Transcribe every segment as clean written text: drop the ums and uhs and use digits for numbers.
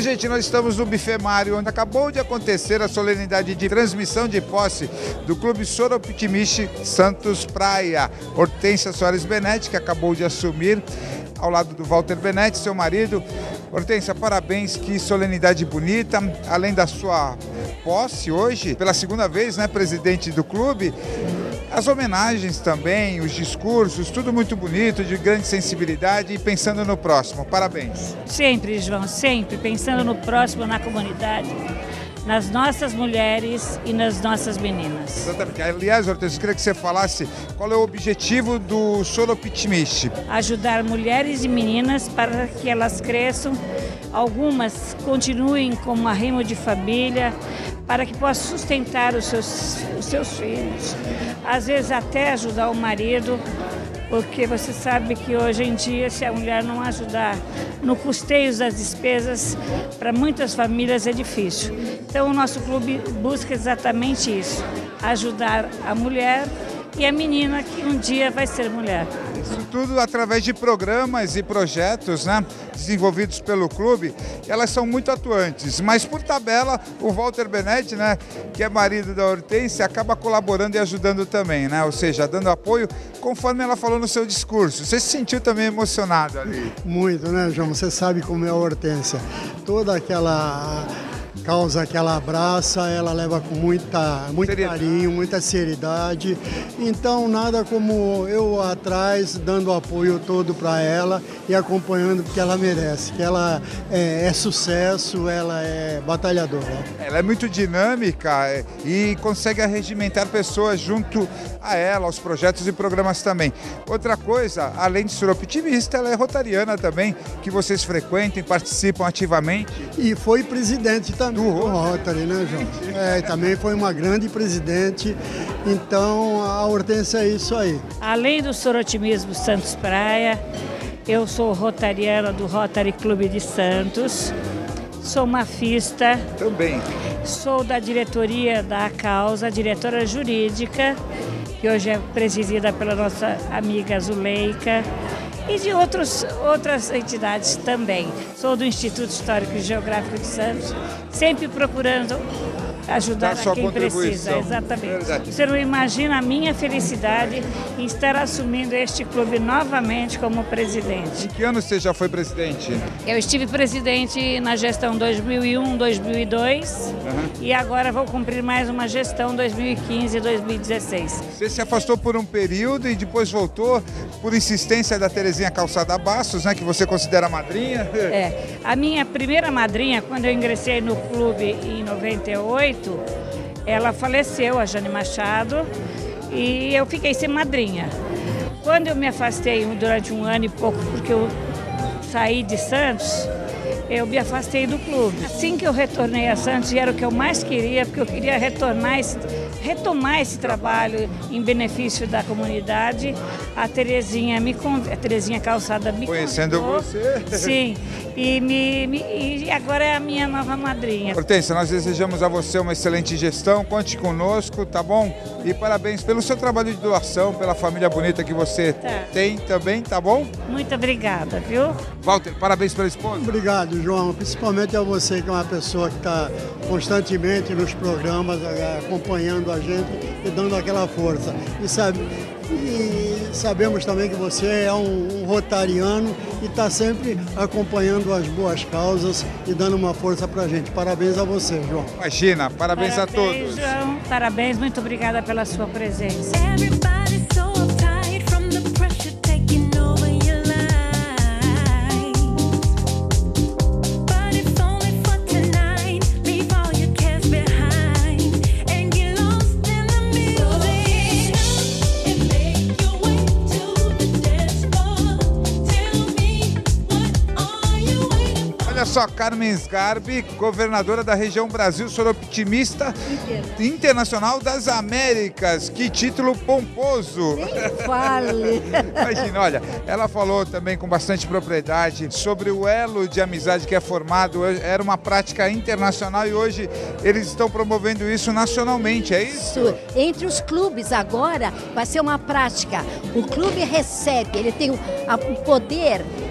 gente, nós estamos no Buffet Mário, onde acabou de acontecer a solenidade de transmissão de posse do Clube Soroptimichi Santos Praia. Hortência Soares Benetti, que acabou de assumir ao lado do Walter Benetti, seu marido. Hortência, parabéns, que solenidade bonita. Além da sua posse hoje, pela segunda vez, né, presidente do clube, as homenagens também, os discursos, tudo muito bonito, de grande sensibilidade e pensando no próximo. Parabéns. Sempre, João, sempre pensando no próximo, na comunidade, nas nossas mulheres e nas nossas meninas. Exatamente. Aliás, Hortência, eu queria que você falasse qual é o objetivo do Soroptimichi. Ajudar mulheres e meninas para que elas cresçam, algumas continuem como arrimo de família, para que possam sustentar os seus filhos, às vezes até ajudar o marido, porque você sabe que hoje em dia, se a mulher não ajudar no custeio das despesas, para muitas famílias é difícil. Então o nosso clube busca exatamente isso, ajudar a mulher e a menina que um dia vai ser mulher. Isso tudo através de programas e projetos, né, desenvolvidos pelo clube. Elas são muito atuantes, mas por tabela o Walter Benetti, né, que é marido da Hortência, acaba colaborando e ajudando também, né? Ou seja, dando apoio conforme ela falou no seu discurso. Você se sentiu também emocionado ali? Muito, né, João? Você sabe como é a Hortência. Toda aquela causa que ela abraça, ela leva com muito carinho, muita seriedade. Então, nada como eu atrás, dando apoio todo para ela e acompanhando porque ela merece. Que ela é sucesso, ela é batalhadora. Ela é muito dinâmica e consegue arregimentar pessoas junto a ela, aos projetos e programas também. Outra coisa, além de soroptimista, ela é rotariana também, que vocês frequentam, participam ativamente. E foi presidente também do Rotary, né, João? Também foi uma grande presidente, então a Hortência é isso aí. Além do sorotimismo Santos Praia, eu sou rotariana do Rotary Clube de Santos, sou mafista. Também. Sou da diretoria da Causa, diretora jurídica, que hoje é presidida pela nossa amiga Zuleika, e de outras entidades também. Sou do Instituto Histórico e Geográfico de Santos, sempre procurando ajudar a quem precisa. Exatamente. Verdade. Você não imagina a minha felicidade em estar assumindo este clube novamente como presidente. Em que ano você já foi presidente? Eu estive presidente na gestão 2001, 2002 e agora vou cumprir mais uma gestão 2015 e 2016. Você se afastou por um período e depois voltou por insistência da Terezinha Calçada Bastos, né, que você considera madrinha? A minha primeira madrinha, quando eu ingressei no clube em 98, ela faleceu, a Jane Machado, e eu fiquei sem madrinha. Quando eu me afastei durante um ano e pouco, porque eu saí de Santos, eu me afastei do clube. Assim que eu retornei a Santos, e era o que eu mais queria, porque eu queria retomar esse trabalho em benefício da comunidade, a Terezinha Calçada me conhecendo convidou. Você. Sim, e agora é a minha nova madrinha. Hortência, nós desejamos a você uma excelente gestão, conte conosco, tá bom? E parabéns pelo seu trabalho de doação, pela família bonita que você tem também, tá bom? Muito obrigada, viu? Walter, parabéns pela esposa. Obrigado, João, principalmente a você, que é uma pessoa que está constantemente nos programas, acompanhando a gente e dando aquela força. E sabemos também que você é um rotariano e está sempre acompanhando as boas causas e dando uma força para a gente. Parabéns a você, João. Imagina, parabéns a todos. João, parabéns, muito obrigada pela sua presença. Olha só, Carmen Sgarbi, governadora da região Brasil Soroptimista Internacional das Américas. Que título pomposo! Nem fale! Imagina, olha, ela falou também com bastante propriedade sobre o elo de amizade que é formado. Era uma prática internacional e hoje eles estão promovendo isso nacionalmente, é isso? Entre os clubes agora vai ser uma prática. O clube recebe, ele tem o poder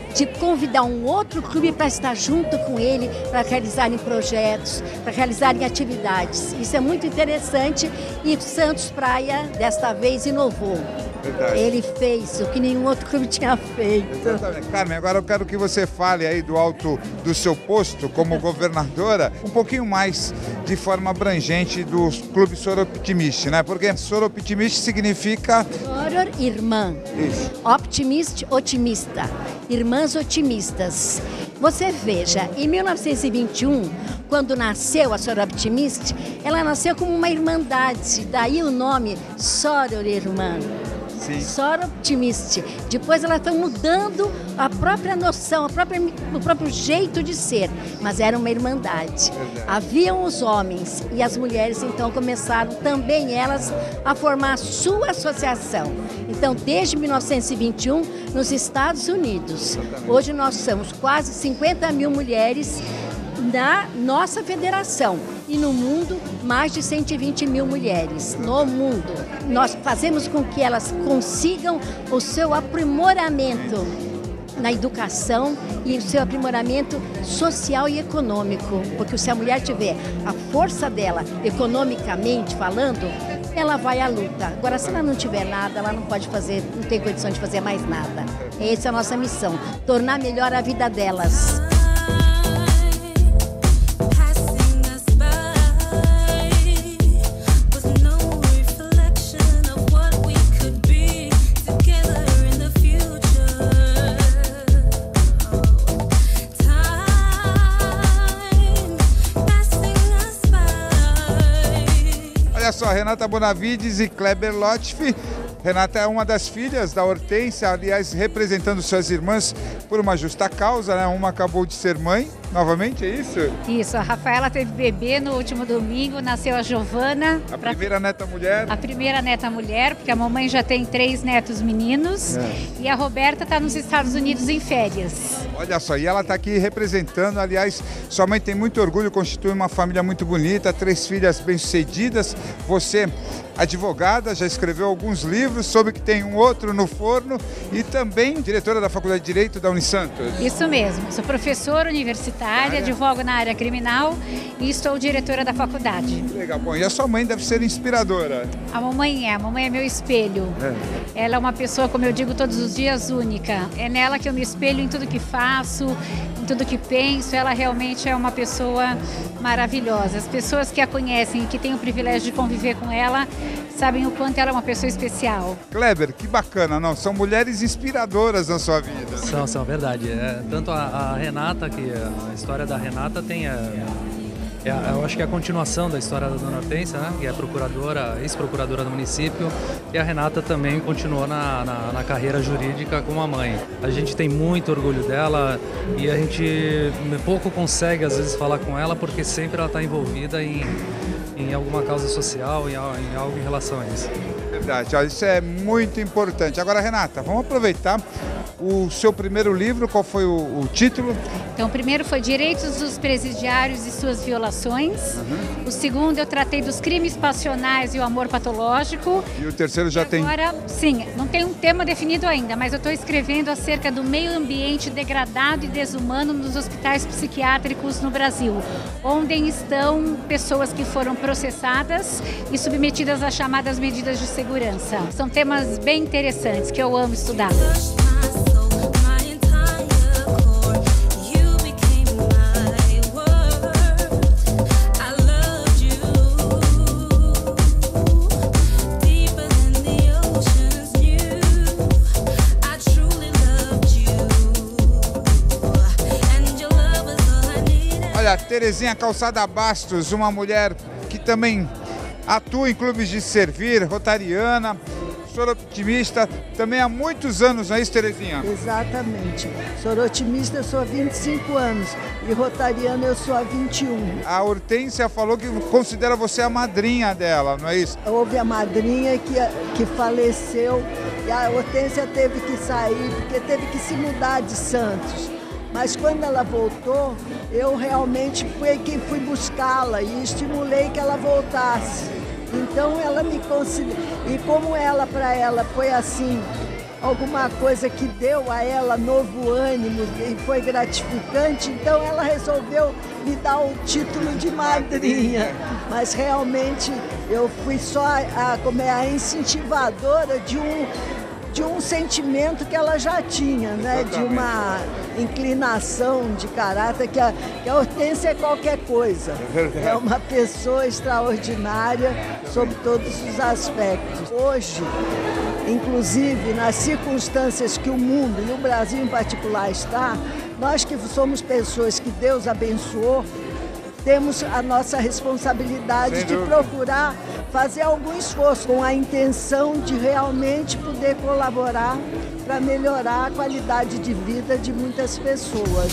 de convidar um outro clube para estar junto com ele, para realizarem projetos, para realizarem atividades. Isso é muito interessante e Santos Praia, desta vez, inovou. Verdade. Ele fez o que nenhum outro clube tinha feito. Exatamente. Carmen, agora eu quero que você fale aí do alto do seu posto como governadora, um pouquinho mais de forma abrangente do Clube Soroptimist, né? Porque Soroptimist significa... Soror, irmã. Isso. Optimist, otimista. Irmãs otimistas. Você veja, em 1921, quando nasceu a Soroptimist, ela nasceu como uma irmandade, daí o nome Soror Irmã. Sim. Soroptimist. Depois ela foi mudando a própria noção, o próprio jeito de ser, mas era uma irmandade. Verdade. Haviam os homens e as mulheres então começaram também elas a formar a sua associação. Então, desde 1921, nos Estados Unidos, hoje nós somos quase 50 mil mulheres na nossa federação e no mundo mais de 120 mil mulheres no mundo. Nós fazemos com que elas consigam o seu aprimoramento na educação e o seu aprimoramento social e econômico, porque se a mulher tiver a força dela economicamente falando, ela vai à luta. Agora, se ela não tiver nada, ela não pode fazer, não tem condição de fazer mais nada. Essa é a nossa missão, tornar melhor a vida delas. Olha só, Renata Bonavides e Kleber Lotfi. Renata é uma das filhas da Hortência, aliás, representando suas irmãs por uma justa causa, né? Uma acabou de ser mãe, novamente, é isso? Isso, a Rafaela teve bebê no último domingo, nasceu a Giovana. A primeira neta mulher. A primeira neta mulher, porque a mamãe já tem 3 netos meninos. E a Roberta está nos Estados Unidos em férias. Olha só, e ela está aqui representando, aliás, sua mãe tem muito orgulho, constitui uma família muito bonita, 3 filhas bem-sucedidas. Você, advogada, já escreveu alguns livros, soube que tem um outro no forno e também diretora da Faculdade de Direito da Unisantos. Isso mesmo, sou professora universitária, advogo na área criminal e estou diretora da faculdade. Legal, bom, e a sua mãe deve ser inspiradora. A mamãe é meu espelho. Ela é uma pessoa, como eu digo todos os dias, única. É nela que eu me espelho em tudo que faço, em tudo que penso. Ela realmente é uma pessoa maravilhosa. As pessoas que a conhecem e que têm o privilégio de conviver com ela sabem o quanto ela é uma pessoa especial. Kleber, que bacana, não? São mulheres inspiradoras na sua vida. São verdade. Tanto a Renata, que a história da Renata tem... eu acho que é a continuação da história da Dona Hortência, né? Que é procuradora, ex-procuradora do município, e a Renata também continuou na carreira jurídica como a mãe. A gente tem muito orgulho dela e a gente pouco consegue, às vezes, falar com ela, porque sempre ela está envolvida em alguma causa social, em algo em relação a isso. Verdade, olha, isso é muito importante. Agora, Renata, vamos aproveitar o seu primeiro livro, qual foi o título? Então, o primeiro foi Direitos dos Presidiários e Suas Violações. O segundo, eu tratei dos crimes passionais e o amor patológico. E o terceiro já tem? Agora, sim, não tem um tema definido ainda, mas eu estou escrevendo acerca do meio ambiente degradado e desumano nos hospitais psiquiátricos no Brasil, onde estão pessoas que foram processadas e submetidas às chamadas medidas de segurança. São temas bem interessantes que eu amo estudar. Olha, Terezinha Calçada Bastos, uma mulher que também atua em clubes de servir, rotariana, soroptimista, também há muitos anos, não é isso, Terezinha? Exatamente. Sorotimista eu sou há 25 anos e rotariana eu sou há 21. A Hortência falou que considera você a madrinha dela, não é isso? Houve a madrinha que faleceu e a Hortência teve que sair porque teve que se mudar de Santos. Mas quando ela voltou, eu realmente fui quem fui buscá-la e estimulei que ela voltasse. Então ela me considera, e como ela, para ela, foi assim, alguma coisa que deu a ela novo ânimo e foi gratificante, então ela resolveu me dar o título de madrinha. Mas realmente eu fui só a incentivadora de um sentimento que ela já tinha, né? De uma inclinação de caráter, que a Hortência é qualquer coisa. É uma pessoa extraordinária sob todos os aspectos. Hoje, inclusive nas circunstâncias que o mundo e o Brasil em particular está, nós que somos pessoas que Deus abençoou, temos a nossa responsabilidade de procurar fazer algum esforço com a intenção de realmente poder colaborar para melhorar a qualidade de vida de muitas pessoas.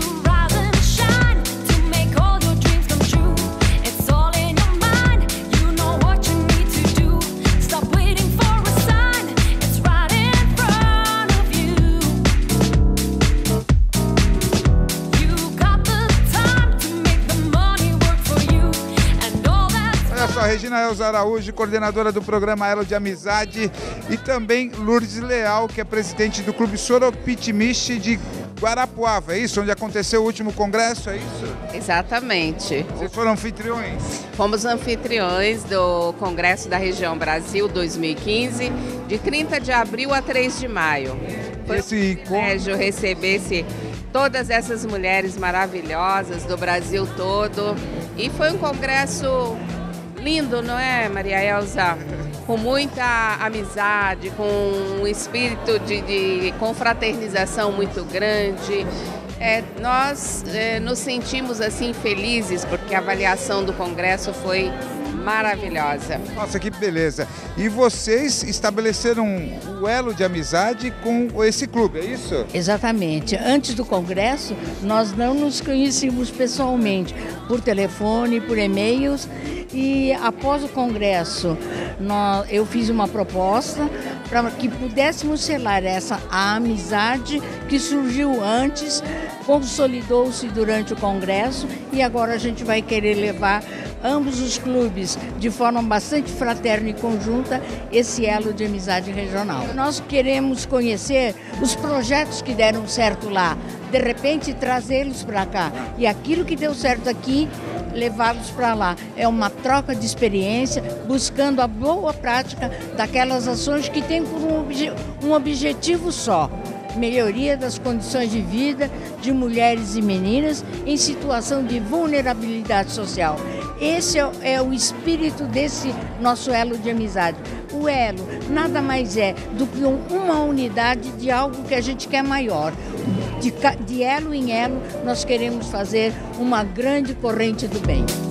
A Regina Elza Araújo, coordenadora do programa Elo de Amizade, e também Lourdes Leal, que é presidente do Clube Soropitimichi de Guarapuava, é isso? Onde aconteceu o último congresso, é isso? Exatamente. Vocês foram anfitriões? Fomos anfitriões do Congresso da Região Brasil 2015, de 30 de abril a 3 de maio. Foi um privilégio receber todas essas mulheres maravilhosas do Brasil todo, e foi um congresso lindo, não é, Maria Elza? Com muita amizade, com um espírito de confraternização muito grande. Nós nos sentimos assim felizes porque a avaliação do congresso foi maravilhosa. Nossa, que beleza! E vocês estabeleceram o elo de amizade com esse clube, é isso? Exatamente. Antes do congresso, nós não nos conhecíamos pessoalmente, por telefone, por e-mails, e após o congresso, eu fiz uma proposta para que pudéssemos selar essa amizade que surgiu antes, consolidou-se durante o congresso, e agora a gente vai querer levar ambos os clubes de forma bastante fraterna e conjunta esse elo de amizade regional. Nós queremos conhecer os projetos que deram certo lá, de repente trazê-los para cá, e aquilo que deu certo aqui, levá-los para lá. É uma troca de experiência, buscando a boa prática daquelas ações que têm por um objetivo só: melhoria das condições de vida de mulheres e meninas em situação de vulnerabilidade social. Esse é o espírito desse nosso elo de amizade. O elo nada mais é do que uma unidade de algo que a gente quer maior. De elo em elo, nós queremos fazer uma grande corrente do bem.